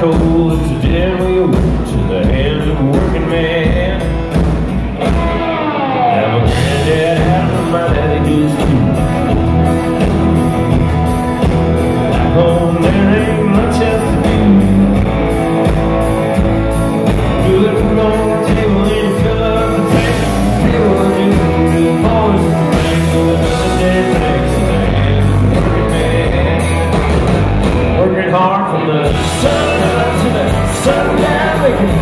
coal, it's a dead wheel to the hands of a working man. Now my granddad had them, my daddy does too. Back home there ain't much else to do. Good food on the table and you fill up the tank. Feel what you can do, boys and things. So another day thanks to the hands of a working man. Working hard from the sun up to the sundown, making